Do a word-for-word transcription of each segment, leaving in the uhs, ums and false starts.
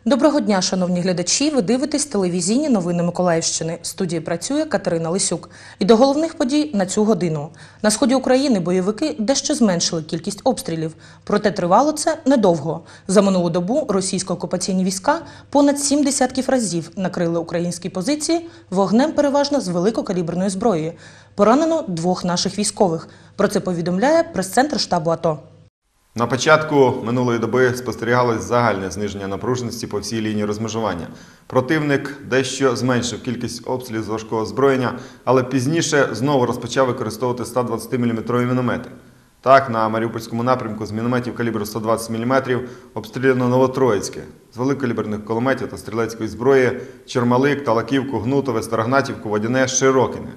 Доброго дня, шановні глядачі! Ви дивитесь телевізійні новини Миколаївщини. В студії працює Катерина Лисюк. І до головних подій на цю годину. На сході України бойовики дещо зменшили кількість обстрілів. Проте тривало це недовго. За минулу добу російсько-окупаційні війська понад сім десятків разів накрили українські позиції вогнем переважно з великокаліберної зброї. Поранено двох наших військових. Про це повідомляє прес-центр штабу АТО. На початку минулої доби спостерігалось загальне зниження напруженості по всій лінії розмежування. Противник дещо зменшив кількість обстрілів з важкого озброєння, але пізніше знову розпочав використовувати сто двадцятиміліметрові міномети. Так, на Маріупольському напрямку з мінометів калібру сто двадцять міліметрів обстріляно Новотроїцьке, з великокаліберних кулеметів та стрілецької зброї Чормалик, Талаківку, Гнутове, Старогнатівку, Водяне, Широкине.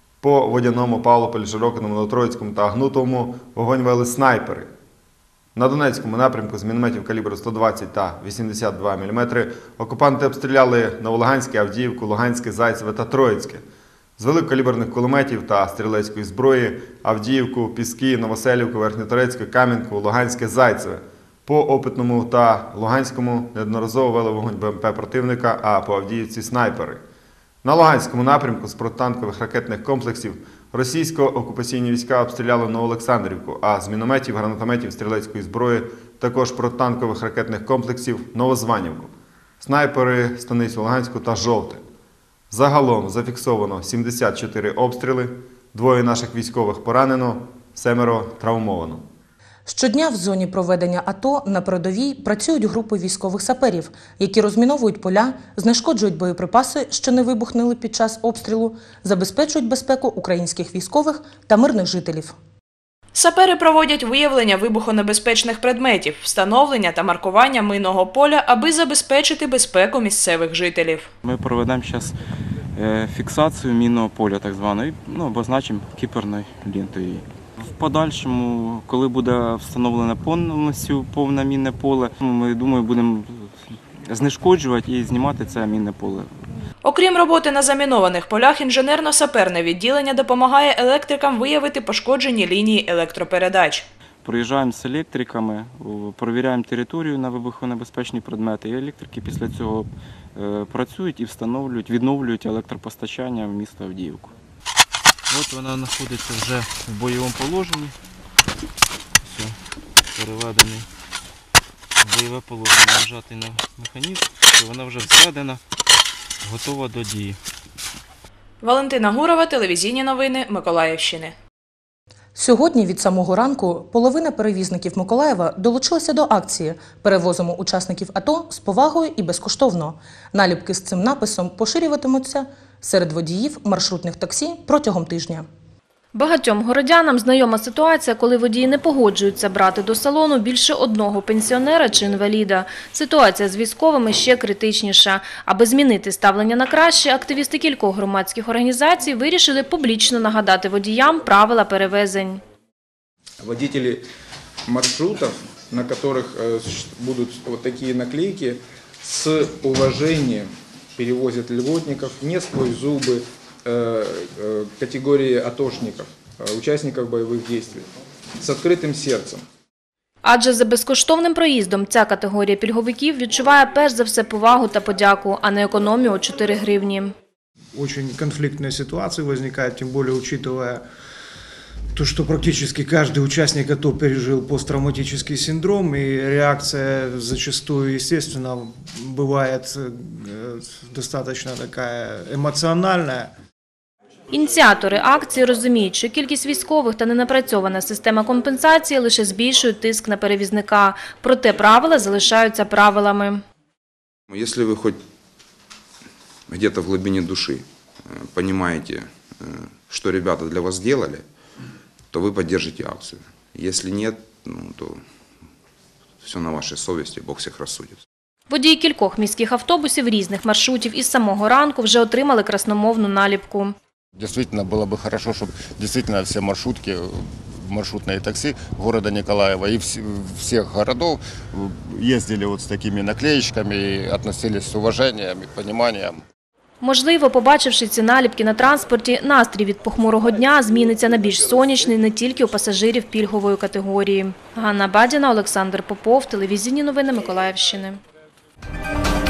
По Водяному, Павлополі, Широкиному, Новотроїцькому та Гнутовому вогонь вели снайпери. На Донецькому напрямку з мінометів калібру сто двадцять та вісімдесят два міліметри окупанти обстріляли Новолуганське, Авдіївку, Луганське, Зайцеве та Троїцьке. З великокаліберних кулеметів та стрілецької зброї Авдіївку, Піски, Новоселівку, Верхньоторецьке, Кам'янку, Луганське, Зайцеве. По Опитному та Луганському неодноразово вели вогонь БМП противника, а по Авдіївці – снайпери. На Луганському напрямку з протитанкових ракетних комплексів російсько-окупаційні війська обстріляли Новоолександрівку, а з мінометів, гранатометів, стрілецької зброї, також протитанкових ракетних комплексів Новозванівку. Снайпери Станицю Луганську та Жовте. Загалом зафіксовано сімдесят чотири обстріли, двоє наших військових поранено, семеро травмовано. Щодня в зоні проведення АТО на передовій працюють групи військових саперів, які розміновують поля, знешкоджують боєприпаси, що не вибухнули під час обстрілу, забезпечують безпеку українських військових та мирних жителів. Сапери проводять виявлення вибухонебезпечних предметів, встановлення та маркування минного поля, аби забезпечити безпеку місцевих жителів. Ми проведемо зараз фіксацію мінного поля, так званої, ну, обозначимо кіперною лентою. В подальшому, коли буде встановлене повністю повне мінне поле, ми, думаю, будемо знешкоджувати і знімати це мінне поле. Окрім роботи на замінованих полях, інженерно-саперне відділення допомагає електрикам виявити пошкоджені лінії електропередач. Приїжджаємо з електриками, перевіряємо територію на вибухонебезпечні предмети. І електрики після цього працюють і встановлюють, відновлюють електропостачання в місто Авдіївку. От вона знаходиться вже в бойовому положенні. Все, переведений в бойове положення, нажатий на механізм, і вона вже зведена, готова до дії. Валентина Гурова, телевізійні новини Миколаївщини. Сьогодні від самого ранку половина перевізників Миколаєва долучилася до акції «Перевозимо учасників АТО з повагою і безкоштовно». Наліпки з цим написом поширюватимуться серед водіїв маршрутних таксі протягом тижня. Багатьом городянам знайома ситуація, коли водії не погоджуються брати до салону більше одного пенсіонера чи інваліда. Ситуація з військовими ще критичніша. Аби змінити ставлення на краще, активісти кількох громадських організацій вирішили публічно нагадати водіям правила перевезень. Водителі маршрутів, на яких будуть ось такі наклейки, з уваженням перевозять льготників не сквозь зуби, категорії атошників, учасників бойових дій, з відкритим серцем. Адже за безкоштовним проїздом ця категорія пільговиків відчуває перш за все повагу та подяку, а не економію у чотири гривні. Дуже конфліктні ситуації виникають, тим більше, учитывая то, что практически каждый участник АТО пережил посттравматический синдром, и реакция зачастую, естественно, бывает достаточно такая эмоциональная. Ініціатори акції розуміють, що кількість військових та ненапрацьована система компенсації лише збільшують тиск на перевізника. Проте правила залишаються правилами. Якщо ви хоч где-то в глибині душі розумієте, що ребята для вас зробили, то вы поддержите акцию. Если нет, ну, то все на вашей совести, Бог всех рассудит. Водії кількох міських автобусів різних маршрутів із самого ранку вже отримали красномовну наліпку. Действительно, было бы хорошо, чтобы действительно все маршрутки, маршрутные такси города Николаева и всех городов ездили вот с такими наклеечками и относились с уважением и пониманием. Можливо, побачивши ці наліпки на транспорті, настрій від похмурого дня зміниться на більш сонячний не тільки у пасажирів пільгової категорії. Ганна Бадіна, Олександр Попов, телевізійні новини Миколаївщини.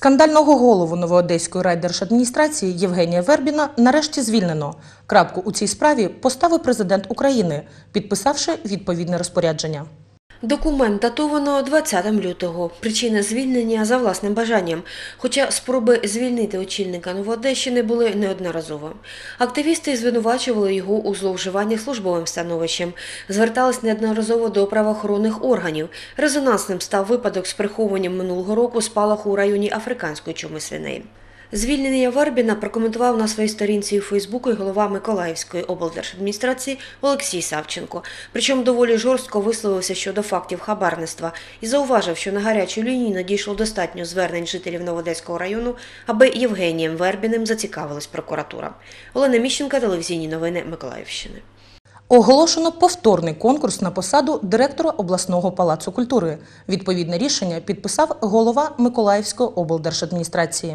Скандального голову Новоодеської райдержадміністрації Євгенія Вербіна нарешті звільнено. Крапку у цій справі поставив президент України, підписавши відповідне розпорядження. Документ датовано двадцятого лютого. Причина звільнення за власним бажанням, хоча спроби звільнити очільника Новоодещини були неодноразово. Активісти звинувачували його у зловживанні службовим становищем, звертались неодноразово до правоохоронних органів. Резонансним став випадок з приховуванням минулого року спалаху у районі африканської чуми свиней. Звільнення Вербіна прокоментував на своїй сторінці у Фейсбуку і голова Миколаївської облдержадміністрації Олексій Савченко. Причому доволі жорстко висловився щодо фактів хабарництва і зауважив, що на гарячу лінію надійшло достатньо звернень жителів Новоодеського району, аби Євгенієм Вербіним зацікавилась прокуратура. Олена Міщенка, телевізійні новини Миколаївщини. Оголошено повторний конкурс на посаду директора обласного палацу культури. Відповідне рішення підписав голова Миколаївської облдержадміністрації.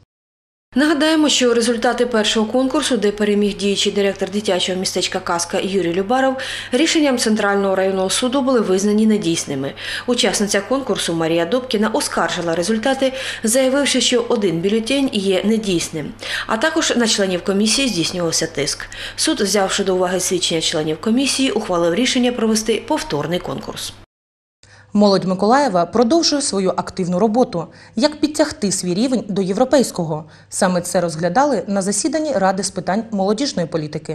Нагадаємо, що результати першого конкурсу, де переміг діючий директор дитячого містечка «Казка» Юрій Любаров, рішенням Центрального районного суду були визнані недійсними. Учасниця конкурсу Марія Добкіна оскаржила результати, заявивши, що один бюлетень є недійсним. А також на членів комісії здійснювався тиск. Суд, взявши до уваги свідчення членів комісії, ухвалив рішення провести повторний конкурс. Молодь Миколаєва продовжує свою активну роботу. Як підтягти свій рівень до європейського? Саме це розглядали на засіданні Ради з питань молодіжної політики.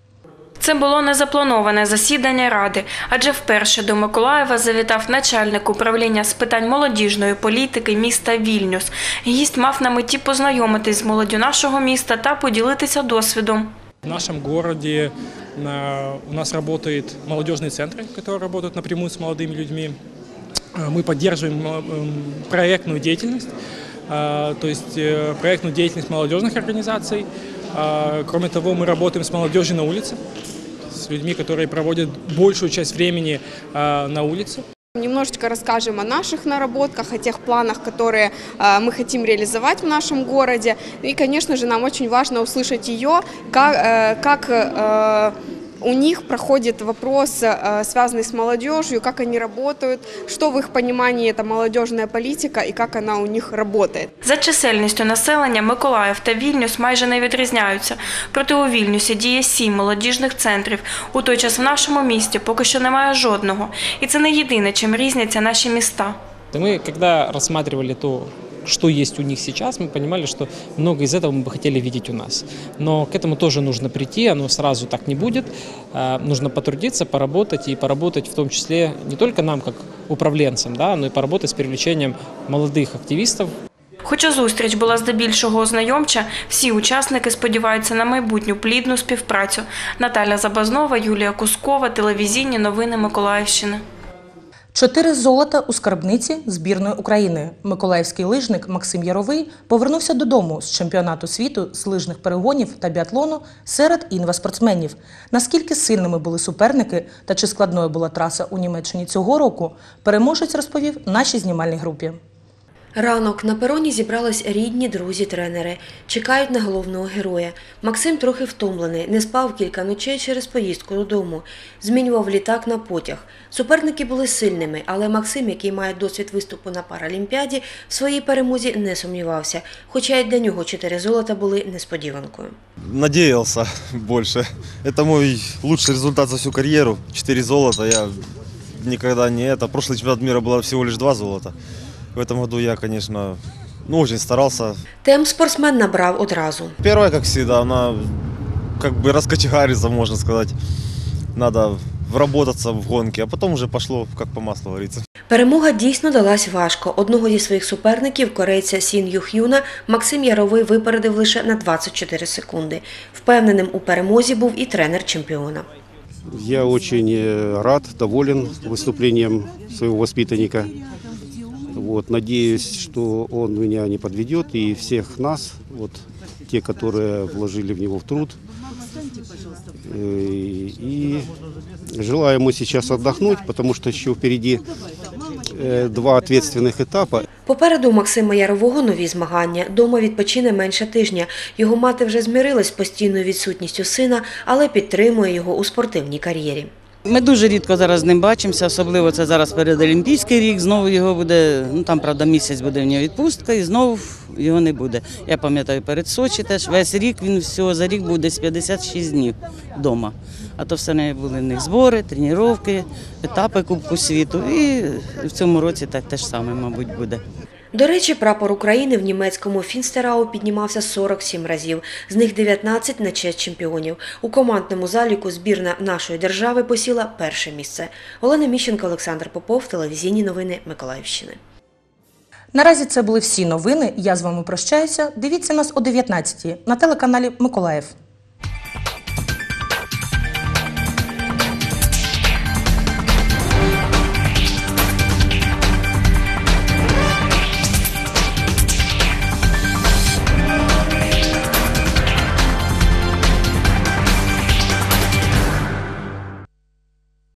Це було незаплановане засідання Ради, адже вперше до Миколаєва завітав начальник управління з питань молодіжної політики міста Вільнюс. Гість мав на меті познайомитись з молоддю нашого міста та поділитися досвідом. В нашем городе у нас работают молодежные центры, которые работают напрямую с молодыми людьми. Мы поддерживаем проектную деятельность, то есть проектную деятельность молодежных организаций. Кроме того, мы работаем с молодежью на улице, с людьми, которые проводят большую часть времени на улице. Немножечко расскажем о наших наработках, о тех планах, которые э, мы хотим реализовать в нашем городе. И, конечно же, нам очень важно услышать ее, как, э, как э, у них проходит вопрос, э, связанный с молодежью, как они работают, что в их понимании это молодежная политика и как она у них работает. За чисельністю населення Миколаїв та Вільнюс майже не відрізняються. Проте у Вільнюсі діє сім молодіжних центрів. У той час в нашому місті поки що немає жодного. І це не єдине, чим різняться наші міста. Мы, когда рассматривали то, что есть у них сейчас, мы понимали, что много из этого мы бы хотели видеть у нас. Но к этому тоже нужно прийти, оно сразу так не будет. Нужно потрудиться, поработать и поработать в том числе не только нам, как управленцам, да, но и поработать с привлечением молодых активистов. Хоча зустріч була здебільшого ознайомча, всі учасники сподіваються на майбутню плідну співпрацю. Наталя Забазнова, Юлія Кускова, телевізійні новини Миколаївщини. Чотири золота у скарбниці збірної України. Миколаївський лижник Максим Яровий повернувся додому з чемпіонату світу з лижних перегонів та біатлону серед інваспортсменів. Наскільки сильними були суперники та чи складною була траса у Німеччині цього року, переможець розповів нашій знімальній групі. Ранок. На пероні зібрались рідні, друзі, тренери. Чекають на головного героя. Максим трохи втомлений, не спав кілька ночей через поїздку додому. Змінював літак на потяг. Суперники були сильними, але Максим, який має досвід виступу на Паралімпіаді, в своїй перемозі не сумнівався. Хоча й для нього чотири золота були несподіванкою. Надіявся більше. Це мій лучший результат за всю кар'єру. Чотири золота. Я ніколи не це. Прошлый чемпіонат мира було всього лише два золота. В этом году я, конечно, ну, очень старался. Темп спортсмен набрав одразу. Первая, как всегда, она как бы раскочегарится, можно сказать. Надо вработаться в гонке, а потом уже пошло как по маслу, говорится. Перемога дійсно далась важко. Одного зі своїх суперників, корейця Сін Юх'юна, Максим Яровий випередив лише на двадцять чотири секунди. Впевненим у перемозі був і тренер чемпіона. Я очень рад, доволен выступлением своего воспитанника. Вот, надеюсь, что он меня не подведет и всех нас, вот, те, которые вложили в него в труд. И, и желаю ему сейчас отдохнуть, потому что еще впереди два ответственных этапа. Попереду у Максима Ярового нові змагання. Дома відпочине менше тижня. Його мати вже змирилась з постійною відсутністю сина, але підтримує його у спортивній кар'єрі. Ми дуже рідко зараз з ним бачимося, особливо це зараз перед Олімпійський рік, знову його буде, ну там, правда, місяць буде в нього відпустка і знову його не буде. Я пам'ятаю, перед Сочі теж весь рік, він всього за рік був десь п'ятдесят шість днів вдома. А то все не були в них збори, тренування, етапи Кубку світу і в цьому році так теж саме, мабуть, буде. До речі, прапор України в німецькому Фінстерау піднімався сорок сім разів, з них дев'ятнадцять на честь чемпіонів. У командному заліку збірна нашої держави посіла перше місце. Олена Міщенко, Олександр Попов, телевізійні новини Миколаївщини. Наразі це були всі новини. Я з вами прощаюся. Дивіться нас о дев'ятнадцятій на телеканалі Миколаїв.